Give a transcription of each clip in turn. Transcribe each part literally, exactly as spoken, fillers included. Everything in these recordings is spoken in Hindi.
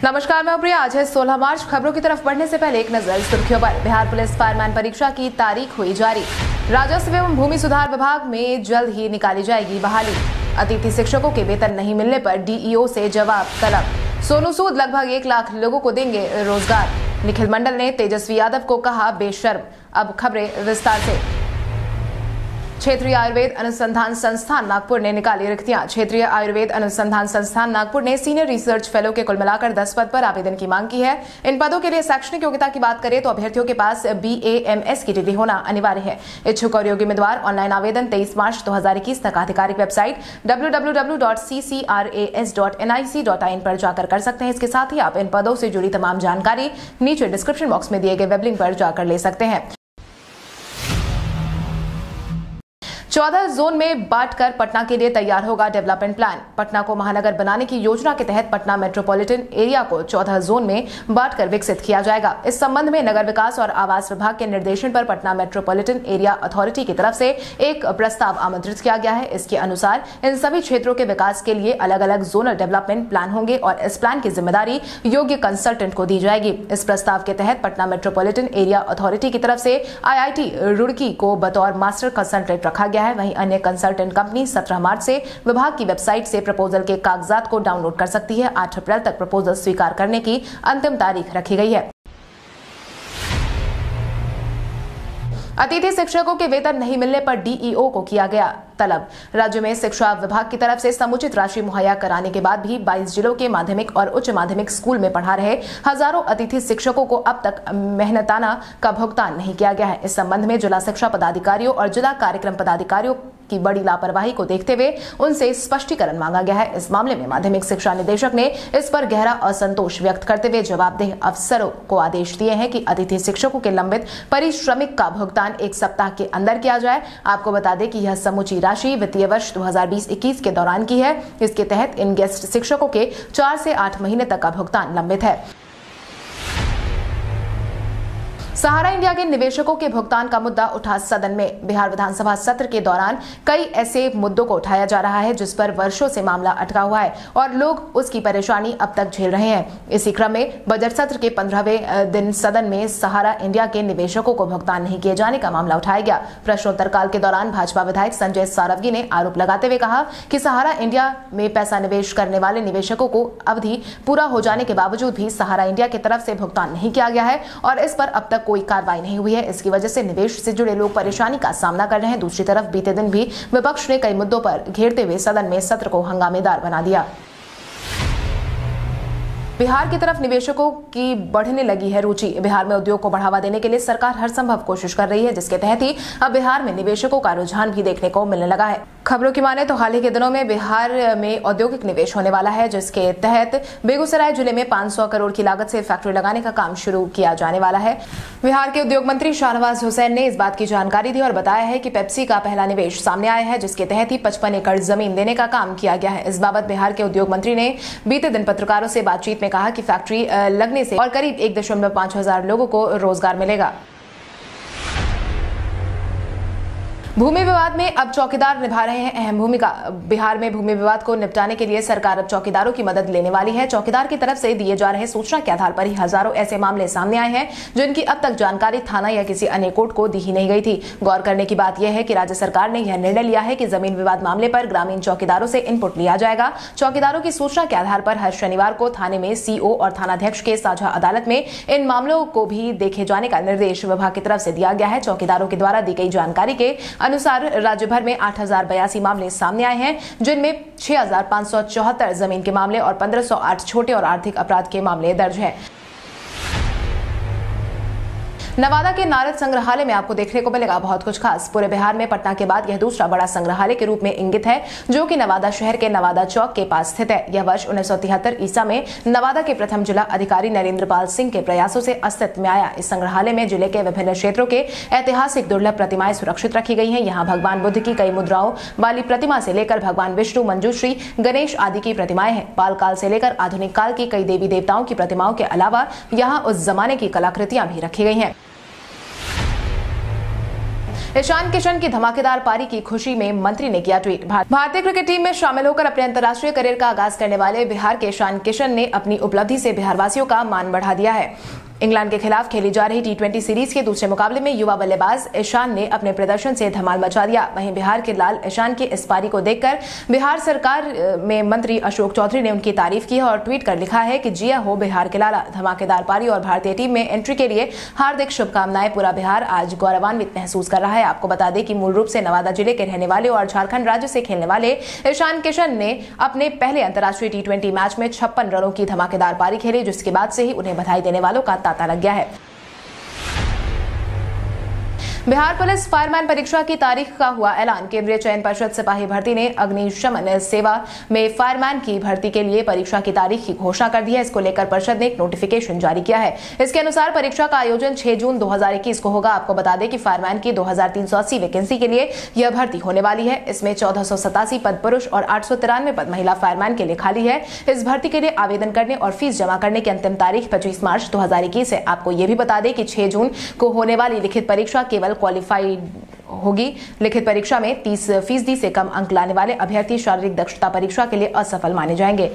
नमस्कार, मैं प्रिया। आज है सोलह मार्च। खबरों की तरफ बढ़ने से पहले एक नजर सुर्खियों पर। बिहार पुलिस फायरमैन परीक्षा की तारीख हुई जारी। राजस्व एवं भूमि सुधार विभाग में जल्द ही निकाली जाएगी बहाली। अतिथि शिक्षकों के वेतन नहीं मिलने पर डीईओ से जवाब तलब। सोनू सूद लगभग एक लाख लोगों को देंगे रोजगार। निखिल मंडल ने तेजस्वी यादव को कहा बेशर्म। अब खबरें विस्तार से। क्षेत्रीय आयुर्वेद अनुसंधान संस्थान नागपुर ने निकाली रिक्तियां। क्षेत्रीय आयुर्वेद अनुसंधान संस्थान नागपुर ने सीनियर रिसर्च फेलो के कुल मिलाकर दस पद पर आवेदन की मांग की है। इन पदों के लिए शैक्षणिक योग्यता की बात करें तो अभ्यर्थियों के पास बीएएमएस की डिग्री होना अनिवार्य है। इच्छुक और योग्य उम्मीदवार ऑनलाइन आवेदन तेईस मार्च दो हजार इक्कीस तक आधिकारिक website W W W dot C C R A S dot N I C dot I N पर जाकर कर सकते हैं। इसके साथ ही आप इन पदों से जुड़ी तमाम जानकारी नीचे डिस्क्रिप्शन बॉक्स में दिए गए वेब लिंक पर जाकर ले सकते हैं। चौदह जोन में बांटकर पटना के लिए तैयार होगा डेवलपमेंट प्लान। पटना को महानगर बनाने की योजना के तहत पटना मेट्रोपॉलिटन एरिया को चौदह जोन में बांटकर विकसित किया जाएगा। इस संबंध में नगर विकास और आवास विभाग के निर्देशन पर पटना मेट्रोपॉलिटन एरिया अथॉरिटी की तरफ से एक प्रस्ताव आमंत्रित किया गया है। इसके अनुसार इन सभी क्षेत्रों के विकास के लिए अलग अलग जोनल डेवलपमेंट प्लान होंगे और इस प्लान की जिम्मेदारी योग्य कंसल्टेंट को दी जाएगी। इस प्रस्ताव के तहत पटना मेट्रोपॉलिटन एरिया अथॉरिटी की तरफ से आईआईटी रुड़की को बतौर मास्टर कंसल्टेंट रखा गया है। वहीं अन्य कंसल्टेंट कंपनी सत्रह मार्च से विभाग की वेबसाइट से प्रपोजल के कागजात को डाउनलोड कर सकती है। आठ अप्रैल तक प्रपोजल स्वीकार करने की अंतिम तारीख रखी गई है। अतिथि शिक्षकों के वेतन नहीं मिलने पर डीईओ को किया गया तलब। राज्य में शिक्षा विभाग की तरफ से समुचित राशि मुहैया कराने के बाद भी बाईस जिलों के माध्यमिक और उच्च माध्यमिक स्कूल में पढ़ा रहे हजारों अतिथि शिक्षकों को अब तक मेहनताना का भुगतान नहीं किया गया है। इस संबंध में जिला शिक्षा पदाधिकारियों और जिला कार्यक्रम पदाधिकारियों की बड़ी लापरवाही को देखते हुए उनसे स्पष्टीकरण मांगा गया है। इस मामले में माध्यमिक शिक्षा निदेशक ने इस पर गहरा असंतोष व्यक्त करते हुए जवाबदेह अफसरों को आदेश दिए हैं कि अतिथि शिक्षकों के लंबित परिश्रमिक का भुगतान एक सप्ताह के अंदर किया जाए। आपको बता दें कि यह समूची राशि वित्तीय वर्ष दो हजार बीस इक्कीस के दौरान की है। इसके तहत इन गेस्ट शिक्षकों के चार से आठ महीने तक का भुगतान लंबित है। सहारा इंडिया के निवेशकों के भुगतान का मुद्दा उठा सदन में। बिहार विधानसभा सत्र के दौरान कई ऐसे मुद्दों को उठाया जा रहा है जिस पर वर्षों से मामला अटका हुआ है और लोग उसकी परेशानी अब तक झेल रहे हैं। इसी क्रम में बजट सत्र के पंद्रहवें दिन सदन में सहारा इंडिया के निवेशकों को भुगतान नहीं किए जाने का मामला उठाया गया। प्रश्नोत्तर काल के दौरान भाजपा विधायक संजय सारवगी ने आरोप लगाते हुए कहा कि सहारा इंडिया में पैसा निवेश करने वाले निवेशकों को अवधि पूरा हो जाने के बावजूद भी सहारा इंडिया की तरफ से भुगतान नहीं किया गया है और इस पर अब तक कोई कार्रवाई नहीं हुई है। इसकी वजह से निवेश से जुड़े लोग परेशानी का सामना कर रहे हैं। दूसरी तरफ बीते दिन भी विपक्ष ने कई मुद्दों पर घेरते हुए सदन में सत्र को हंगामेदार बना दिया। बिहार की तरफ निवेशकों की बढ़ने लगी है रुचि। बिहार में उद्योग को बढ़ावा देने के लिए सरकार हर संभव कोशिश कर रही है, जिसके तहत ही अब बिहार में निवेशकों का रुझान भी देखने को मिलने लगा है। खबरों की माने तो हाल ही के दिनों में बिहार में औद्योगिक निवेश होने वाला है, जिसके तहत बेगूसराय जिले में पाँच सौ करोड़ की लागत से फैक्ट्री लगाने का काम शुरू किया जाने वाला है। बिहार के उद्योग मंत्री शाहनवाज हुसैन ने इस बात की जानकारी दी और बताया है कि पेप्सी का पहला निवेश सामने आया है, जिसके तहत ही पचपन एकड़ जमीन देने का काम किया गया है। इस बाबत बिहार के उद्योग मंत्री ने बीते दिन पत्रकारों से बातचीत में कहा कि फैक्ट्री लगने से और करीब एक दशमलव पांच हजार लोगों को रोजगार मिलेगा। भूमि विवाद में अब चौकीदार निभा रहे हैं अहम भूमिका। बिहार में भूमि विवाद को निपटाने के लिए सरकार अब चौकीदारों की मदद लेने वाली है। चौकीदार की तरफ से दिए जा रहे सूचना के आधार पर ही हजारों ऐसे मामले सामने आए हैं जिनकी अब तक जानकारी थाना या किसी अन्य कोर्ट को दी ही नहीं गई थी। गौर करने की बात यह है कि राज्य सरकार ने यह निर्णय लिया है कि जमीन विवाद मामले पर ग्रामीण चौकीदारों से इनपुट लिया जाएगा। चौकीदारों की सूचना के आधार पर हर शनिवार को थाने में सीओ और थानाध्यक्ष के साझा अदालत में इन मामलों को भी देखे जाने का निर्देश विभाग की तरफ से दिया गया है। चौकीदारों के द्वारा दी गई जानकारी के अनुसार राज्य भर में आठ हजार बयासी मामले सामने आए हैं, जिनमें छह हजार पांच सौ चौहत्तर जमीन के मामले और पंद्रह सौ आठ छोटे और आर्थिक अपराध के मामले दर्ज हैं। नवादा के नारद संग्रहालय में आपको देखने को मिलेगा बहुत कुछ खास। पूरे बिहार में पटना के बाद यह दूसरा बड़ा संग्रहालय के रूप में इंगित है, जो कि नवादा शहर के नवादा चौक के पास स्थित है। यह वर्ष उन्नीस सौ तिहत्तर ईसा में नवादा के प्रथम जिला अधिकारी नरेंद्र पाल सिंह के प्रयासों से अस्तित्व में आया। इस संग्रहालय में जिले के विभिन्न क्षेत्रों के ऐतिहासिक दुर्लभ प्रतिमाएं सुरक्षित रखी गई हैं। यहाँ भगवान बुद्ध की कई मुद्राओं वाली प्रतिमा से लेकर भगवान विष्णु, मंजूश्री, गणेश आदि की प्रतिमाएं हैं। बाल काल से लेकर आधुनिक काल की कई देवी देवताओं की प्रतिमाओं के अलावा यहाँ उस जमाने की कलाकृतियां भी रखी गई हैं। ईशान किशन की धमाकेदार पारी की खुशी में मंत्री ने किया ट्वीट। भारतीय क्रिकेट टीम में शामिल होकर अपने अंतर्राष्ट्रीय करियर का आगाज करने वाले बिहार के ईशान किशन ने अपनी उपलब्धि से बिहारवासियों का मान बढ़ा दिया है। इंग्लैंड के खिलाफ खेली जा रही टी ट्वेंटी सीरीज के दूसरे मुकाबले में युवा बल्लेबाज ईशान ने अपने प्रदर्शन से धमाल मचा दिया। वहीं बिहार के लाल ईशान की इस पारी को देखकर बिहार सरकार में मंत्री अशोक चौधरी ने उनकी तारीफ की है और ट्वीट कर लिखा है कि जिया हो बिहार के लाला, धमाकेदार पारी और भारतीय टीम में एंट्री के लिए हार्दिक शुभकामनाएं। पूरा बिहार आज गौरवान्वित महसूस कर रहा है। आपको बता दें कि मूल रूप से नवादा जिले के रहने वाले और झारखंड राज्य से खेलने वाले ईशान किशन ने अपने पहले अंतर्राष्ट्रीय टी ट्वेंटी मैच में छप्पन रनों की धमाकेदार पारी खेली, जिसके बाद से ही उन्हें बधाई देने वालों का तांता लग गया है। बिहार पुलिस फायरमैन परीक्षा की तारीख का हुआ ऐलान। केंद्रीय चयन परिषद सिपाही भर्ती ने अग्निशमन सेवा में फायरमैन की भर्ती के लिए परीक्षा की तारीख की घोषणा कर दी है। इसको लेकर परिषद ने एक नोटिफिकेशन जारी किया है। इसके अनुसार परीक्षा का आयोजन छह जून दो हज़ार इक्कीस को होगा। आपको बता दें कि फायरमैन की दो हजार तीन सौ अस्सी वैकेंसी के लिए यह भर्ती होने वाली है। इसमें चौदह सौ सतासी पद पुरुष और आठ सौ तिरानवे पद महिला फायरमैन के लिए खाली है। इस भर्ती के लिए आवेदन करने और फीस जमा करने की अंतिम तारीख पच्चीस मार्च दो हजार इक्कीस है। आपको यह भी बता दें कि छह जून को होने वाली लिखित परीक्षा केवल क्वालिफाइड होगी। लिखित परीक्षा में तीस फीसदी से कम अंक लाने वाले अभ्यर्थी शारीरिक दक्षता परीक्षा के लिए असफल माने जाएंगे।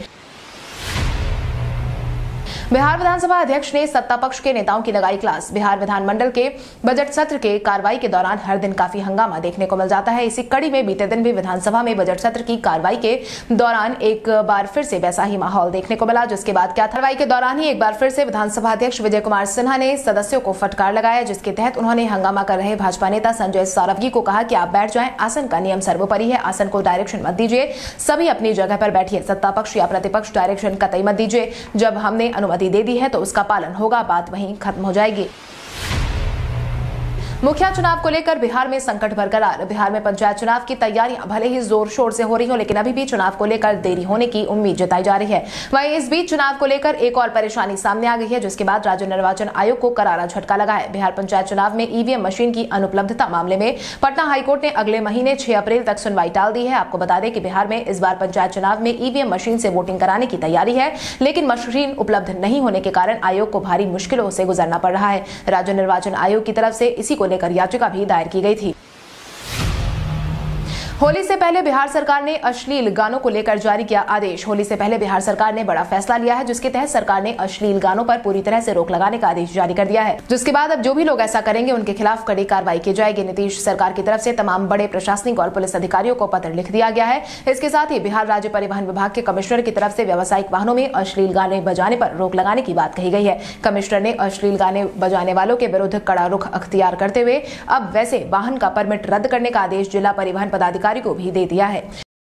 बिहार विधानसभा अध्यक्ष ने सत्ता पक्ष के नेताओं की लगाई क्लास। बिहार विधानमंडल के बजट सत्र के कार्रवाई के दौरान हर दिन काफी हंगामा देखने को मिल जाता है। इसी कड़ी में बीते दिन भी विधानसभा में बजट सत्र की कार्रवाई के दौरान एक बार फिर से वैसा ही माहौल देखने को मिला। जिसके बाद क्या कार्रवाई के दौरान ही एक बार फिर से विधानसभा अध्यक्ष विजय कुमार सिन्हा ने सदस्यों को फटकार लगाया, जिसके तहत उन्होंने हंगामा कर रहे भाजपा नेता संजय सौरवगी को कहा कि आप बैठ जाएं, आसन का नियम सर्वोपरि है, आसन को डायरेक्शन मत दीजिए, सभी अपनी जगह पर बैठिए, सत्ता पक्ष या प्रतिपक्ष डायरेक्शन कतई मत दीजिए, जब हमने अनुमति दे दी है तो उसका पालन होगा, बात वहीं खत्म हो जाएगी। मुखिया चुनाव को लेकर बिहार में संकट बरकरार। बिहार में पंचायत चुनाव की तैयारियां भले ही जोर शोर से हो रही हो, लेकिन अभी भी चुनाव को लेकर देरी होने की उम्मीद जताई जा रही है। वहीं इस बीच चुनाव को लेकर एक और परेशानी सामने आ गई है, जिसके बाद राज्य निर्वाचन आयोग को करारा झटका लगा है। बिहार पंचायत चुनाव में ईवीएम मशीन की अनुपलब्धता मामले में पटना हाईकोर्ट ने अगले महीने छह अप्रैल तक सुनवाई टाल दी है। आपको बता दें कि बिहार में इस बार पंचायत चुनाव में ईवीएम मशीन से वोटिंग कराने की तैयारी है, लेकिन मशीन उपलब्ध नहीं होने के कारण आयोग को भारी मुश्किलों से गुजरना पड़ रहा है। राज्य निर्वाचन आयोग की तरफ से इसी को लेकर याचिका भी दायर की गई थी। होली से पहले बिहार सरकार ने अश्लील गानों को लेकर जारी किया आदेश। होली से पहले बिहार सरकार ने बड़ा फैसला लिया है, जिसके तहत सरकार ने अश्लील गानों पर पूरी तरह से रोक लगाने का आदेश जारी कर दिया है, जिसके बाद अब जो भी लोग ऐसा करेंगे उनके खिलाफ कड़ी कार्रवाई की जाएगी। नीतीश सरकार की तरफ से तमाम बड़े प्रशासनिक और पुलिस अधिकारियों को पत्र लिख दिया गया है। इसके साथ ही बिहार राज्य परिवहन विभाग के कमिश्नर की तरफ से व्यावसायिक वाहनों में अश्लील गाने बजाने पर रोक लगाने की बात कही गई है। कमिश्नर ने अश्लील गाने बजाने वालों के विरुद्ध कड़ा रुख अख्तियार करते हुए अब वैसे वाहन का परमिट रद्द करने का आदेश जिला परिवहन पदाधिकारी को भी दे दिया है।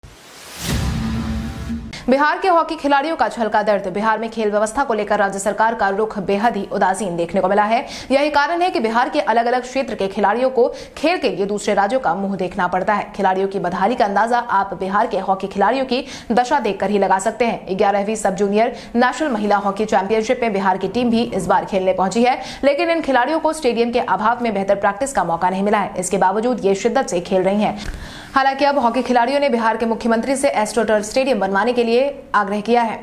बिहार के हॉकी खिलाड़ियों का छलका दर्द। बिहार में खेल व्यवस्था को लेकर राज्य सरकार का रुख बेहद ही उदासीन देखने को मिला है। यही कारण है कि बिहार के अलग अलग क्षेत्र के खिलाड़ियों को खेल के लिए दूसरे राज्यों का मुंह देखना पड़ता है। खिलाड़ियों की बदहाली का अंदाजा आप बिहार के हॉकी खिलाड़ियों की दशा देखकर ही लगा सकते हैं। ग्यारहवीं सब जूनियर नेशनल महिला हॉकी चैंपियनशिप में बिहार की टीम भी इस बार खेलने पहुंची है, लेकिन इन खिलाड़ियों को स्टेडियम के अभाव में बेहतर प्रैक्टिस का मौका नहीं मिला है। इसके बावजूद ये शिद्दत से खेल रही हैं। हालांकि अब हॉकी खिलाड़ियों ने बिहार के मुख्यमंत्री से एस्ट्रोटर्फ स्टेडियम बनवाने के लिए आग्रह किया है।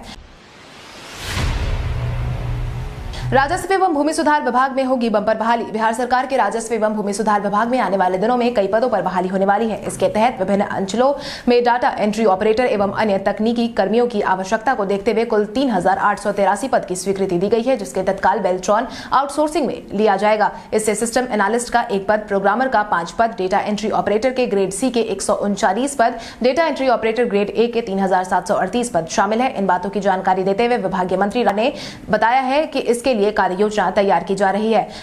राजस्व एवं भूमि सुधार विभाग में होगी बंपर बहाली। बिहार सरकार के राजस्व एवं भूमि सुधार विभाग में आने वाले दिनों में कई पदों पर बहाली होने वाली है। इसके तहत विभिन्न अंचलों में डाटा एंट्री ऑपरेटर एवं अन्य तकनीकी कर्मियों की आवश्यकता को देखते हुए कुल तीन हजार आठ सौ तिरासी पद की स्वीकृति दी गई है, जिसके तत्काल बेल्ट्रॉन आउटसोर्सिंग में लिया जाएगा। इससे सिस्टम एनालिस्ट का एक पद, प्रोग्रामर का पांच पद, डेटा एंट्री ऑपरेटर के ग्रेड सी के एक सौ उनचालीस पद, data entry operator grade A के तीन हजार सात सौ अड़तीस पद शामिल है। इन बातों की जानकारी देते हुए विभागीय मंत्री ने बताया है कि इसके लिए कार्य योजना तैयार की जा रही है।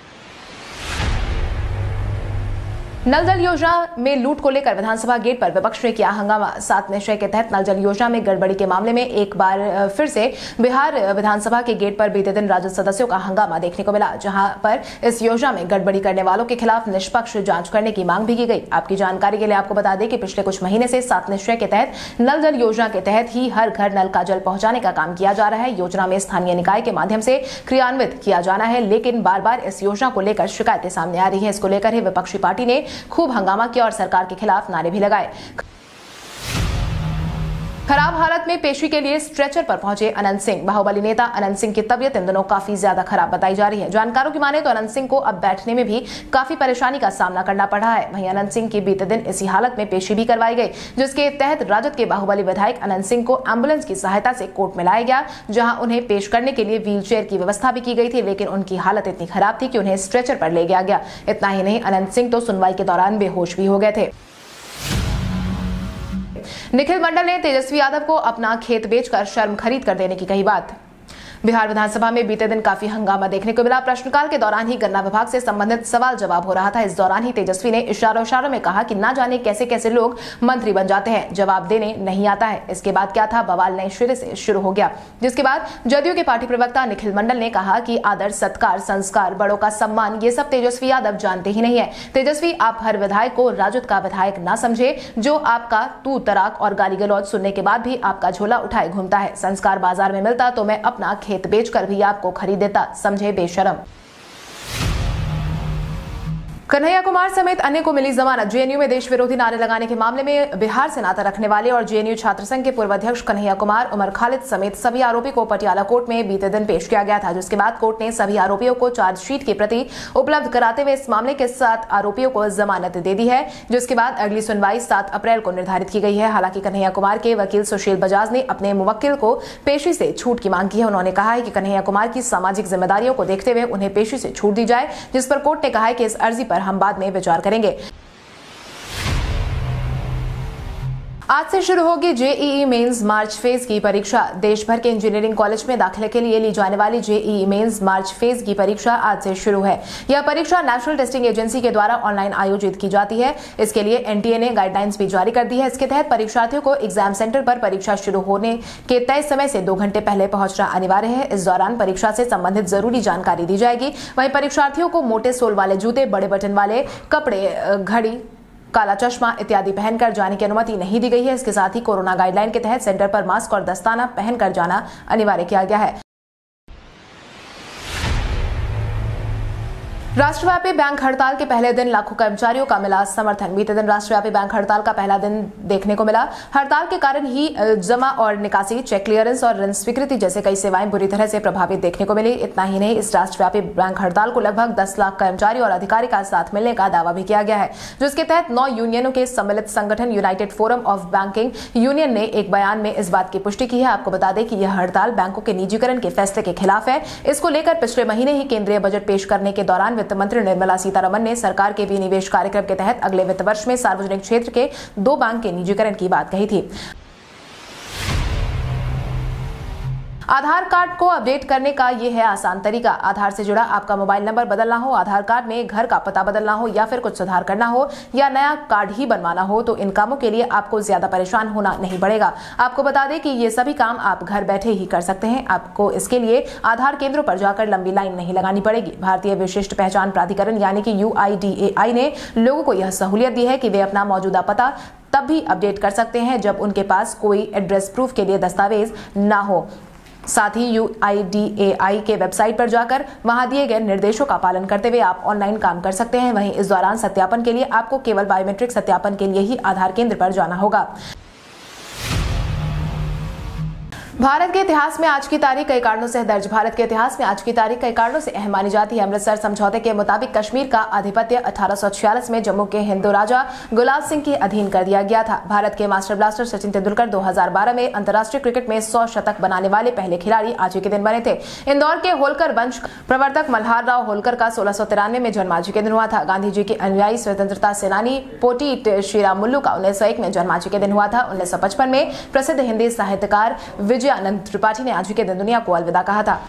नल जल योजना में लूट को लेकर विधानसभा गेट पर विपक्ष ने किया हंगामा। सात निश्चय के तहत नल जल योजना में गड़बड़ी के मामले में एक बार फिर से बिहार विधानसभा के गेट पर बीते दिन राजद सदस्यों का हंगामा देखने को मिला, जहां पर इस योजना में गड़बड़ी करने वालों के खिलाफ निष्पक्ष जांच करने की मांग भी की गई। आपकी जानकारी के लिए आपको बता दें कि पिछले कुछ महीने से सात निश्चय के तहत नल जल योजना के तहत ही हर घर नल का जल पहुंचाने का काम किया जा रहा है। योजना में स्थानीय निकाय के माध्यम से क्रियान्वित किया जाना है, लेकिन बार बार इस योजना को लेकर शिकायतें सामने आ रही है। इसको लेकर ही विपक्षी पार्टी ने खूब हंगामा किया और सरकार के खिलाफ नारे भी लगाए। खराब हालत में पेशी के लिए स्ट्रेचर पर पहुंचे अनंत सिंह। बाहुबली नेता अनंत सिंह की तबीयत इन दिनों काफी ज्यादा खराब बताई जा रही है। जानकारों की माने तो अनंत सिंह को अब बैठने में भी काफी परेशानी का सामना करना पड़ रहा है। वहीं अनंत सिंह की बीते दिन इसी हालत में पेशी भी करवाई गई, जिसके तहत राजद के बाहुबली विधायक अनंत सिंह को एम्बुलेंस की सहायता से कोर्ट में लाया गया, जहां उन्हें पेश करने के लिए व्हील चेयर की व्यवस्था भी की गई थी, लेकिन उनकी हालत इतनी खराब थी कि उन्हें स्ट्रेचर पर ले गया गया। इतना ही नहीं, अनंत सिंह तो सुनवाई के दौरान बेहोश भी हो गए थे। निखिल मंडल ने तेजस्वी यादव को अपना खेत बेचकर शर्म खरीद कर देने की कही बात। बिहार विधानसभा में बीते दिन काफी हंगामा देखने को मिला। प्रश्नकाल के दौरान ही गन्ना विभाग से संबंधित सवाल जवाब हो रहा था। इस दौरान ही तेजस्वी ने इशारों इशारों में कहा कि ना जाने कैसे कैसे लोग मंत्री बन जाते हैं, जवाब देने नहीं आता है। इसके बाद क्या था, बवाल नए सिरे से शुरू हो गया, जिसके बाद जदयू के पार्टी प्रवक्ता निखिल मंडल ने कहा कि आदर, सत्कार, संस्कार, बड़ों का सम्मान, ये सब तेजस्वी यादव जानते ही नहीं है। तेजस्वी, आप हर विधायक को राजद का विधायक ना समझे, जो आपका तू तराक और गाली गलौज सुनने के बाद भी आपका झोला उठाए घूमता है। संस्कार बाजार में मिलता तो मैं अपना खेत बेचकर भी आपको खरीद देता, समझे बेशरम। कन्हैया कुमार समेत अन्य को मिली जमानत। जेएनयू में देश विरोधी नारे लगाने के मामले में बिहार से नाता रखने वाले और जेएनयू छात्र संघ के पूर्व अध्यक्ष कन्हैया कुमार, उमर खालिद समेत सभी आरोपी को पटियाला कोर्ट में बीते दिन पेश किया गया था, जिसके बाद कोर्ट ने सभी आरोपियों को चार्जशीट की प्रति उपलब्ध कराते हुए इस मामले के सात आरोपियों को जमानत दे दी है, जिसके बाद अगली सुनवाई सात अप्रैल को निर्धारित की गई है। हालांकि कन्हैया कुमार के वकील सुशील बजाज ने अपने मुवक्किल को पेशी से छूट की मांग की है। उन्होंने कहा है कि कन्हैया कुमार की सामाजिक जिम्मेदारियों को देखते हुए उन्हें पेशी से छूट दी जाए, जिस पर कोर्ट ने कहा है कि इस अर्जी पर हम बाद में विचार करेंगे। आज से शुरू होगी जेईई मेंस मार्च फेज की परीक्षा। देश भर के इंजीनियरिंग कॉलेज में दाखिले के लिए ली जाने वाली जेईई मेंस मार्च फेज की परीक्षा आज से शुरू है। यह परीक्षा नेशनल टेस्टिंग एजेंसी के द्वारा ऑनलाइन आयोजित की जाती है। इसके लिए एनटीए ने गाइडलाइंस भी जारी कर दी है। इसके तहत परीक्षार्थियों को एग्जाम सेंटर पर परीक्षा शुरू होने के तय समय से दो घंटे पहले पहुंचना अनिवार्य है। इस दौरान परीक्षा से संबंधित जरूरी जानकारी दी जाएगी। वहीं परीक्षार्थियों को मोटे सोल वाले जूते, बड़े बटन वाले कपड़े, घड़ी, काला चश्मा इत्यादि पहनकर जाने की अनुमति नहीं दी गई है। इसके साथ ही कोरोना गाइडलाइन के तहत सेंटर पर मास्क और दस्ताना पहनकर जाना अनिवार्य किया गया है। राष्ट्रव्यापी बैंक हड़ताल के पहले दिन लाखों कर्मचारियों का मिला समर्थन। बीते दिन राष्ट्रव्यापी बैंक हड़ताल का पहला दिन देखने को मिला। हड़ताल के कारण ही जमा और निकासी, चेक क्लियरेंस और ऋण स्वीकृति जैसे कई सेवाएं बुरी तरह से प्रभावित देखने को मिली। इतना ही नहीं, इस राष्ट्रव्यापी बैंक हड़ताल को लगभग दस लाख कर्मचारी और अधिकारी का साथ मिलने का दावा भी किया गया है, जिसके तहत नौ यूनियनों के सम्मिलित संगठन United Forum of Banking Union ने एक बयान में इस बात की पुष्टि की है। आपको बता दें कि यह हड़ताल बैंकों के निजीकरण के फैसले के खिलाफ है। इसको लेकर पिछले महीने ही केंद्रीय बजट पेश करने के दौरान वित्त मंत्री निर्मला सीतारमण ने सरकार के विनिवेश कार्यक्रम के तहत अगले वित्त वर्ष में सार्वजनिक क्षेत्र के दो बैंक के निजीकरण की बात कही थी। आधार कार्ड को अपडेट करने का यह है आसान तरीका। आधार से जुड़ा आपका मोबाइल नंबर बदलना हो, आधार कार्ड में घर का पता बदलना हो या फिर कुछ सुधार करना हो या नया कार्ड ही बनवाना हो, तो इन कामों के लिए आपको ज्यादा परेशान होना नहीं पड़ेगा। आपको बता दें कि ये सभी काम आप घर बैठे ही कर सकते हैं। आपको इसके लिए आधार केंद्रों पर जाकर लंबी लाइन नहीं लगानी पड़ेगी। भारतीय विशिष्ट पहचान प्राधिकरण यानी कि यू आई डी ए आई ने लोगों को यह सहूलियत दी है कि वे अपना मौजूदा पता तब भी अपडेट कर सकते हैं जब उनके पास कोई एड्रेस प्रूफ के लिए दस्तावेज ना हो। साथ ही यू आई डी ए आई के वेबसाइट पर जाकर वहां दिए गए निर्देशों का पालन करते हुए आप ऑनलाइन काम कर सकते हैं। वहीं इस दौरान सत्यापन के लिए आपको केवल बायोमेट्रिक सत्यापन के लिए ही आधार केंद्र पर जाना होगा। भारत के इतिहास में आज की तारीख कई कारणों से दर्ज। भारत के इतिहास में आज की तारीख कई कारणों से अहम मानी जाती है। अमृतसर समझौते के मुताबिक कश्मीर का आधिपत्य अठारह सौ छियालीस में जम्मू के हिंदू राजा गुलाब सिंह के अधीन कर दिया गया था। भारत के मास्टर ब्लास्टर सचिन तेंदुलकर दो हज़ार बारह में अंतर्राष्ट्रीय क्रिकेट में सौ शतक बनाने वाले पहले खिलाड़ी आज ही के दिन बने थे। इंदौर के होलकर वंश प्रवर्तक मल्हार राव होलकर का सोलह सौ तिरानवे में जन्म आज के दिन हुआ था। गांधी जी के अनुयायी स्वतंत्रता सेनानी पोटीट श्रीराम मुल्लू का उन्नीस सौ एक में जन्म आज के दिन हुआ था। उन्नीस सौ पचपन में प्रसिद्ध हिंदी साहित्यकार विजयानंद त्रिपाठी ने आज के दिन दुनिया को अलविदा कहा था।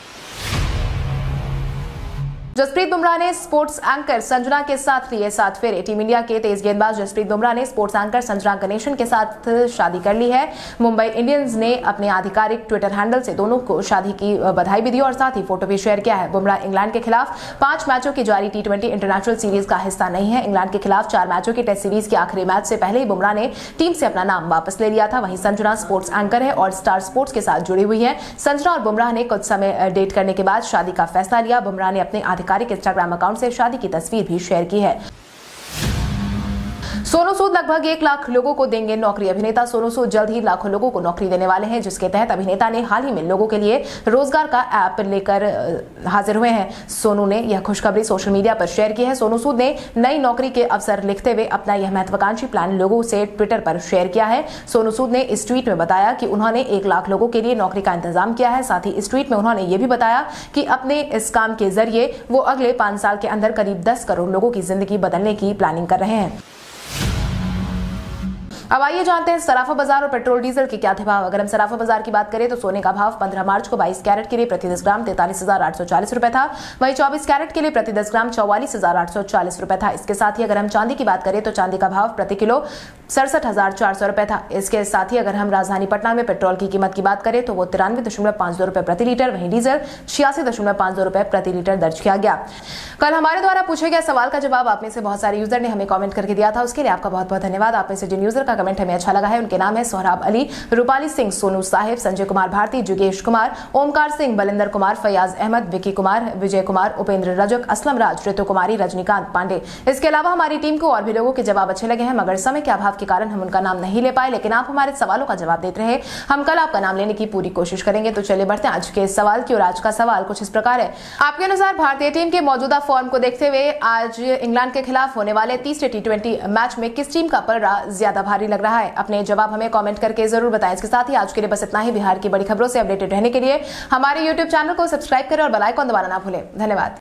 जसप्रीत बुमराह ने स्पोर्ट्स एंकर संजना के साथ लिए सात फेरे। टीम इंडिया के तेज गेंदबाज जसप्रीत बुमराह ने स्पोर्ट्स एंकर संजना गणेशन के साथ शादी कर ली है। मुंबई इंडियंस ने अपने आधिकारिक ट्विटर हैंडल से दोनों को शादी की बधाई भी दी और साथ ही फोटो भी शेयर किया है। बुमराह इंग्लैंड के खिलाफ पांच मैचों की जारी टी ट्वेंटी इंटरनेशनल सीरीज का हिस्सा नहीं है। इंग्लैंड के खिलाफ चार मैचों की टेस्ट सीरीज के आखिरी मैच से पहले ही बुमराह ने टीम से अपना नाम वापस ले लिया था। वहीं संजना स्पोर्ट्स एंकर है और स्टार स्पोर्ट्स के साथ जुड़ी हुई है। संजना और बुमराह ने कुछ समय डेट करने के बाद शादी का फैसला लिया। बुमराह ने अपने आधिकारिक इंस्टाग्राम अकाउंट से शादी की तस्वीर भी शेयर की है। सोनू सूद लगभग एक लाख लोगों को देंगे नौकरी। अभिनेता सोनू सूद जल्द ही लाखों लोगों को नौकरी देने वाले हैं, जिसके तहत अभिनेता ने हाल ही में लोगों के लिए रोजगार का ऐप लेकर हाजिर हुए हैं। सोनू ने यह खुशखबरी सोशल मीडिया पर शेयर की है। सोनू सूद ने नई नौकरी के अवसर लिखते हुए अपना यह महत्वाकांक्षी प्लान लोगों से ट्विटर पर शेयर किया है। सोनू सूद ने इस ट्वीट में बताया कि उन्होंने एक लाख लोगों के लिए नौकरी का इंतजाम किया है। साथ ही इस ट्वीट में उन्होंने यह भी बताया कि अपने इस काम के जरिए वो अगले पांच साल के अंदर करीब दस करोड़ लोगों की जिंदगी बदलने की प्लानिंग कर रहे हैं। अब आइए जानते हैं सराफा बाजार और पेट्रोल डीजल के क्या थे भाव। अगर हम सराफा बाजार की बात करें तो सोने का भाव पंद्रह मार्च को बाईस कैरेट के लिए प्रति दस ग्राम तैंतालीस हजार आठ सौ चालीस रुपए था। वहीं चौबीस कैरेट के लिए प्रति दस ग्राम चौवालीस हजार आठ सौ चालीस रुपए था। इसके साथ ही अगर हम चांदी की बात करें तो चांदी का भाव प्रति किलो सड़सठ हजार चार सौ रुपए था। इसके साथ ही अगर हम राजधानी पटना में पेट्रोल की कीमत की बात करें तो वो तिरानवे दशमलव पांच दो रुपए प्रति लीटर, वहीं डीजल छियासी दशमलव पांच दो रुपए प्रति लीटर दर्ज किया गया। कल हमारे द्वारा पूछे गए सवाल का जवाब आप में से बहुत सारे यूजर ने हमें कमेंट करके दिया था, उसके लिए आपका बहुत बहुत धन्यवाद। आप में से जिन यूजर का कमेंट हमें अच्छा लगा है उनके नाम है सोहराब अली, रूपाली सिंह, सोनू साहिब, संजय कुमार भारती, जुगेश कुमार, ओमकार सिंह, बलिंदर कुमार, फयाज अहमद, विकी कुमार, विजय कुमार, उपेंद्र रजक, असलम राज, ऋतु कुमारी, रजनीकांत पांडे। इसके अलावा हमारी टीम को और भी लोगों के जवाब अच्छे लगे हैं, मगर समय के अभाव के कारण हम उनका नाम नहीं ले पाए, लेकिन आप हमारे सवालों का जवाब देते रहे। हम कल आपका नाम लेने की पूरी कोशिश करेंगे। तो चलिए बढ़ते हैं आज के इस सवाल की, और आज का सवाल कुछ इस प्रकार है। आपके अनुसार भारतीय टीम के मौजूदा फॉर्म को देखते हुए आज इंग्लैंड के खिलाफ होने वाले तीसरे टी ट्वेंटी मैच में किस टीम का पलड़ा ज्यादा भारी लग रहा है? अपने जवाब हमें कमेंट करके जरूर बताएं। इसके साथ ही आज के लिए बस इतना ही। बिहार की बड़ी खबरों से अपडेटेड रहने के लिए हमारे यूट्यूब चैनल को सब्सक्राइब करें और बेल आइकन दबाना ना भूलें। धन्यवाद।